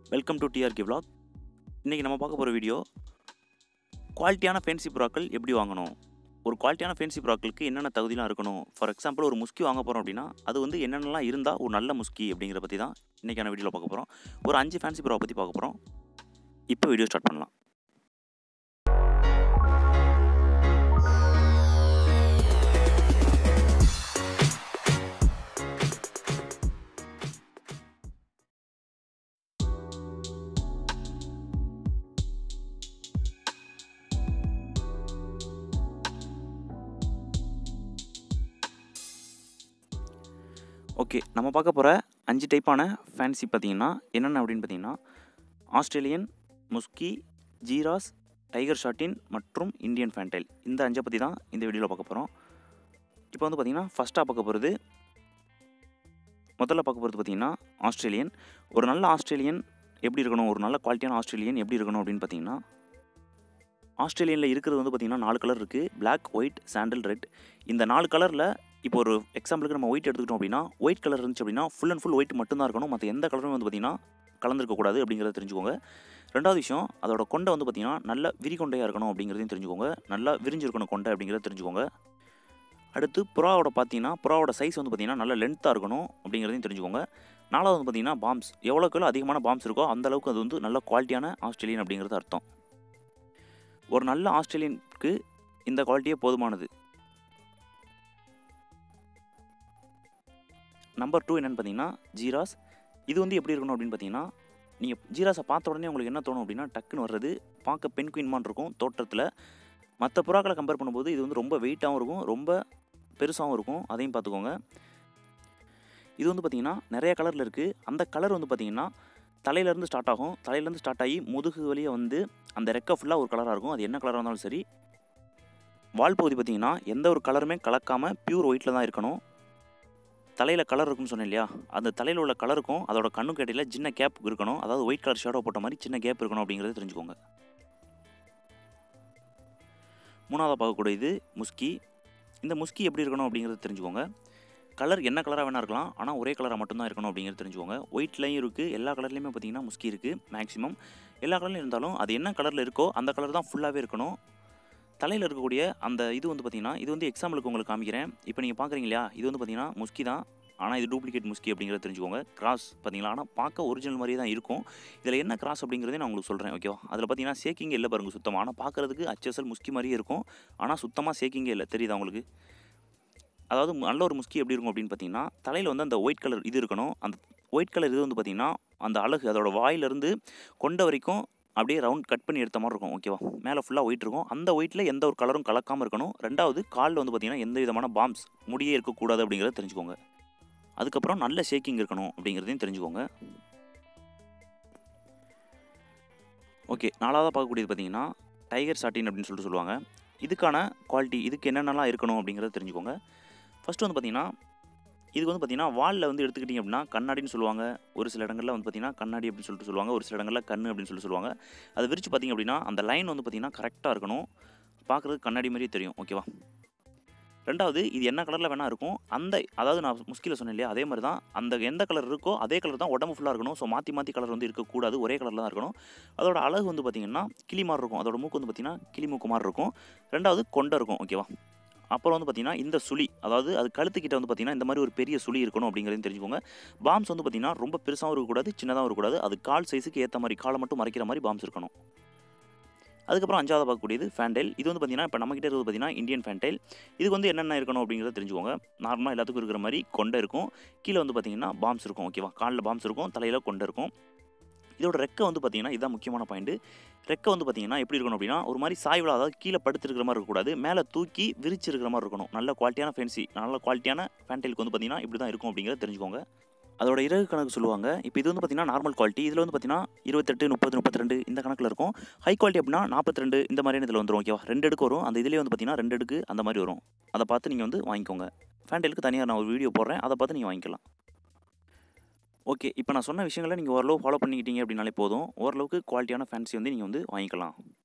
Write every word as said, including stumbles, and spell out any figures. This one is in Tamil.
Welcome to TRK vlog. இன்றைக்கி நம்ம பார்க்க போகிற வீடியோ குவாலிட்டியான ஃபேன்சி புறாக்கள் எப்படி வாங்கணும், ஒரு குவாலிட்டியான ஃபேன்சி புறாக்களுக்கு என்னென்ன தகுதிலாம் இருக்கணும். ஃபார் எக்ஸாம்பிள் ஒரு முஸ்கி வாங்க போகிறோம் அப்படின்னா அது வந்து என்னென்னலாம் இருந்தால் ஒரு நல்ல முஸ்கி அப்படிங்கிற பற்றி தான் இன்றைக்கான வீடியோவில் பார்க்க போகிறோம். ஒரு அஞ்சு ஃபேன்சி புறாவை பற்றி பார்க்க போகிறோம். இப்போ வீடியோ ஸ்டார்ட் பண்ணலாம். ஓகே, நம்ம பார்க்க போகிற அஞ்சு டைப்பான ஃபேன்சி பார்த்திங்கன்னா என்னென்ன அப்படின்னு பார்த்தீங்கன்னா ஆஸ்திரேலியன், முஸ்கி, ஜீராஸ், டைகர் ஷார்ட்டின் மற்றும் இந்தியன் ஃபேன்டைல். இந்த அஞ்சை பற்றி தான் இந்த வீடியோவில் பார்க்க போகிறோம். இப்போ வந்து பார்த்திங்கன்னா ஃபஸ்ட்டாக பார்க்க போகிறது முதல்ல பார்க்க போகிறது பார்த்திங்கன்னா ஆஸ்திரேலியன். ஒரு நல்ல ஆஸ்திரேலியன் எப்படி இருக்கணும், ஒரு நல்ல குவாலிட்டியான ஆஸ்திரேலியன் எப்படி இருக்கணும் அப்படின்னு பார்த்தீங்கன்னா ஆஸ்திரேலியனில் இருக்கிறது வந்து பார்த்திங்கன்னா நாலு கலர் இருக்குது. Black, white, sandal, red. இந்த நாலு கலரில் இப்போ ஒரு எக்ஸாம்பிளுக்கு நம்ம ஒயிட் எடுத்துக்கிட்டோம் அப்படின்னா ஒயிட் கலர் இருந்துச்சு அப்படின்னா ஃபுல் அண்ட் ஃபுல் ஒயிட் மட்டும்தான் இருக்கணும். மற்ற எந்த கலரும் வந்து பார்த்திங்கன்னா கலந்துருக்கக்கூடாது அப்படிங்கிறத தெரிஞ்சுக்கோங்க. ரெண்டாவது விஷயம், அதோட கொண்டை வந்து பார்த்திங்கன்னா நல்ல விரிகொண்டையாக இருக்கணும் அப்படிங்கிறதையும் தெரிஞ்சுக்கோங்க. நல்லா விரிஞ்சிருக்கணும் கொண்டை அப்படிங்கிறத தெரிஞ்சுக்கோங்க. அடுத்து புறாவோட பார்த்தீங்கன்னா புறாவோட சைஸ் வந்து பார்த்திங்கன்னா நல்ல லென்த்தாக இருக்கணும் அப்படிங்கிறதையும் தெரிஞ்சுக்கோங்க. நாலாவது வந்து பார்த்திங்கன்னா பாம்ஸ், எவ்வளோக்கு அதிகமான பாம்ஸ் இருக்கோ அந்தளவுக்கு அது வந்து நல்ல குவாலிட்டியான ஆஸ்திரேலியன் அப்படிங்கிறது அர்த்தம். ஒரு நல்ல ஆஸ்திரேலியனுக்கு இந்த குவாலிட்டியே போதுமானது. நம்பர் டூ என்னென்னு பார்த்தீங்கன்னா ஜீராஸ். இது வந்து எப்படி இருக்கணும் அப்படின்னு பார்த்தீங்கன்னா நீங்கள் ஜீராஸை பார்த்த உடனே உங்களுக்கு என்ன தோணும் அப்படின்னா டக்குன்னு வர்றது பார்க்க பெண் குயின்மான் இருக்கும் தோற்றத்தில். மற்ற புறாக்களை கம்பேர் பண்ணும்போது இது வந்து ரொம்ப வெயிட்டாகவும் இருக்கும், ரொம்ப பெருசாகவும் இருக்கும். அதையும் பார்த்துக்கோங்க. இது வந்து பார்த்திங்கன்னா நிறைய கலரில் இருக்குது. அந்த கலர் வந்து பார்த்திங்கன்னா தலையிலேருந்து ஸ்டார்ட் ஆகும். தலையிலேருந்து ஸ்டார்ட் ஆகி முதுகு வழியே வந்து அந்த ரெக்கை ஃபுல்லாக ஒரு கலராக இருக்கும். அது என்ன கலராக இருந்தாலும் சரி. வால் பகுதி பார்த்திங்கன்னா எந்த ஒரு கலருமே கலக்காமல் பியூர் ஒயிட்டில் தான் இருக்கணும். தலையில் கலர் இருக்குன்னு சொன்னேன் இல்லையா, அந்த தலையில் உள்ள கலருக்கும் அதோட கண்ணுக்கு இடையில சின்ன கேப் இருக்கணும். அதாவது ஒயிட் கலர் ஷேடோ போட்ட மாதிரி சின்ன கேப் இருக்கணும் அப்படிங்கிறத தெரிஞ்சுக்கோங்க. மூணாவது பார்க்கக்கூடியது முஸ்கி. இந்த முஸ்கி எப்படி இருக்கணும் அப்படிங்கிறத தெரிஞ்சுக்கோங்க. கலர் என்ன கலராக வேணா இருக்கலாம், ஆனால் ஒரே கலராக மட்டும்தான் இருக்கணும் அப்படிங்கிறது தெரிஞ்சுக்கோங்க. ஒயிட்லையும் இருக்குது, எல்லா கலர்லேயுமே பார்த்திங்கன்னா முஸ்கி இருக்குது. மேக்ஸிமம் எல்லா கலர்லையும் இருந்தாலும் அது என்ன கலரில் இருக்கோ அந்த கலர் தான் ஃபுல்லாகவே இருக்கணும். தலையில் இருக்கக்கூடிய அந்த இது வந்து பார்த்திங்கன்னா இது வந்து எக்ஸாம்பிளுக்கு உங்களுக்கு காமிக்கிறேன். இப்போ நீங்கள் பார்க்குறீங்க இல்லையா, இது வந்து பார்த்திங்கன்னா முஸ்கி தான், ஆனால் இது டூப்ளிகேட் முஸ்கி அப்படிங்கிறத தெரிஞ்சுக்கோங்க. கிராஸ் பார்த்திங்களா, ஆனால் பார்க்க ஒரிஜினல் மாதிரியே தான் இருக்கும். இதில் என்ன கிராஸ் அப்படிங்கிறதே நான் உங்களுக்கு சொல்கிறேன். ஓகேவா, அதில் பார்த்திங்கன்னா சேக்கிங்கே இல்லை பாருங்கள் சுத்தமாக. ஆனால் பார்க்குறதுக்கு அச்சசல் முஸ்கி மாதிரியே இருக்கும், ஆனால் சுத்தமாக சேக்கிங்கே இல்லை. தெரியுதா உங்களுக்கு? அதாவது நல்ல ஒரு முஸ்கி எப்படி இருக்கும் அப்படின்னு பார்த்தீங்கன்னா தலையில் வந்து அந்த ஒயிட் கலர் இது இருக்கணும். அந்த ஒயிட் கலர் இது வந்து பார்த்திங்கன்னா அந்த அழகு அதோட வாயிலிருந்து கொண்ட வரைக்கும் அப்படியே ரவுண்ட் கட் பண்ணி எடுத்த மாதிரி இருக்கும். ஓகேவா, மேலே ஃபுல்லாக ஒயிட் இருக்கும். அந்த ஒயிட்டில் எந்த ஒரு கலரும் கலக்காமல் இருக்கணும். ரெண்டாவது காலில் வந்து பார்த்திங்கன்னா எந்த விதமான பாம்ஸ் முடியே இருக்கக்கூடாது அப்படிங்கிறத தெரிஞ்சுக்கோங்க. அதுக்கப்புறம் நல்ல ஷேக்கிங் இருக்கணும் அப்படிங்கிறதையும் தெரிஞ்சுக்கோங்க. ஓகே, நாலாவதாக பார்க்கக்கூடியது பார்த்திங்கன்னா டைகர் ஷார்ட்டின் அப்படின்னு சொல்லிட்டு சொல்லுவாங்க. இதுக்கான குவாலிட்டி இதுக்கு என்னென்னலாம் இருக்கணும் அப்படிங்கிறத தெரிஞ்சுக்கோங்க. ஃபஸ்ட்டு வந்து பார்த்திங்கன்னா இதுக்கு வந்து பார்த்திங்கன்னா வாலில் வந்து எடுத்துக்கிட்டிங்க அப்படின்னா கண்ணாடின்னு சொல்லுவாங்க. ஒரு சில இடங்களில் வந்து பார்த்திங்கன்னா கண்ணாடி அப்படின்னு சொல்லிட்டு சொல்லுவாங்க. ஒரு சில இடங்களில் கண்ணு அப்படின்னு சொல்லி சொல்லுவாங்க. அதை விரித்து பார்த்திங்க அப்படின்னா அந்த லைன் வந்து பார்த்திங்கன்னா கரெக்டாக இருக்கணும். பார்க்குறதுக்கு கண்ணாடி மாதிரியே தெரியும். ஓகேவா. ரெண்டாவது, இது என்ன கலரில் வேணால் இருக்கும். அந்த அதாவது நான் முஸ்கியில் சொன்னேன் இல்லையா, அதே மாதிரி தான் அந்த எந்த கலர் இருக்கோ அதே கலர் தான் உடம்பு ஃபுல்லாக இருக்கணும். ஸோ மாற்றி மாற்றி கலர் வந்து இருக்கக்கூடாது, ஒரே கலரில் தான் இருக்கணும். அதோட அழகு வந்து பார்த்திங்கன்னா கிளி மாதிரி இருக்கும். அதோட மூக்கு வந்து பார்த்திங்கன்னா கிளி மூக்கு மாதிரி இருக்கும். ரெண்டாவது கொண்டை இருக்கும். ஓகேவா. அப்புறம் வந்து பார்த்திங்கன்னா இந்த சுழி, அதாவது அது கழுத்துக்கிட்ட வந்து பார்த்திங்கன்னா இந்த மாதிரி ஒரு பெரிய சுழி இருக்கணும் அப்படிங்கிறதையும் தெரிஞ்சுக்கோங்க. பாம்ஸ் வந்து பார்த்திங்கன்னா ரொம்ப பெருசாகவும் இருக்கக்கூடாது, சின்னதாகவும் இருக்கக்கூடாது. அது கால் சைஸுக்கு ஏற்ற மாதிரி காலை மட்டும் மறைக்கிற மாதிரி பாம்ஸ் இருக்கணும். அதுக்கப்புறம் அஞ்சாவது பார்க்கக்கூடியது ஃபேன்டைல். இது வந்து பார்த்திங்கன்னா இப்போ நம்மகிட்ட இருக்கிறது பார்த்திங்கன்னா இந்தியன் ஃபேன்டைல். இதுக்கு வந்து என்னென்ன இருக்கணும் அப்படிங்கிறத தெரிஞ்சுக்கோங்க. நார்மலாக எல்லாத்துக்கும் இருக்கிற மாதிரி கொண்டை இருக்கும். கீழே வந்து பார்த்திங்கன்னா பாம்ஸ் இருக்கும். ஓகேவா, காலில் பாம்ஸ் இருக்கும், தலையில் கொண்டை இருக்கும். இதோட ரெக்கை வந்து பார்த்திங்கன்னா இதுதான் முக்கியமான பாயிண்ட்டு. ரெக்கை வந்து பார்த்திங்கன்னா எப்படி இருக்கணும் அப்படின்னா ஒரு மாதிரி சாய்வில், அதாவது கீழே படுத்துருக்கிற மாதிரி இருக்கக்கூடாது, மேலே தூக்கி விரிச்சிருக்கிற மாதிரி இருக்கணும். நல்ல குவாலிட்டியான ஃபேன்சி நல்ல குவாலிட்டியான ஃபேன்டைலுக்கு வந்து பார்த்திங்கன்னா இப்படி தான் இருக்கும் அப்படிங்கிறத தெரிஞ்சுக்கோங்க. அதோட இறகு கணக்கு சொல்லுவாங்க. இப்போ இது வந்து பார்த்திங்கன்னா நார்மல் குவாலிட்டி. இதில் வந்து பார்த்திங்கன்னா இருபத்தெட்டு, முப்பது, முப்பத்தி ரெண்டு இந்த கணக்கில் இருக்கும். ஹை குவாலிட்டி அப்படின்னா நாற்பத்தி ரெண்டு இந்த மாதிரியான இதில் வந்துடும். ஓகேவா, ரெண்டு அடுக்கு வரும். அந்த இதிலே வந்து பார்த்திங்கன்னா ரெண்டு அடுக்கு அந்த மாதிரி வரும். அதை பார்த்து நீங்கள் வந்து வாங்கிக்கோங்க. ஃபேன்டைலுக்கு தனியாக நான் ஒரு வீடியோ போடுறேன், அதை பார்த்து நீங்கள் வாங்கிக்கலாம். ஓகே, இப்போ நான் சொன்ன விஷயங்களை நீங்கள் ஓரளவு ஃபாலோ பண்ணிக்கிட்டீங்க அப்படின்னாலே போதும். ஓரளவுக்கு குவாலிட்டியான ஃபேன்சி வந்து நீங்கள் வந்து வாங்கிக்கலாம்.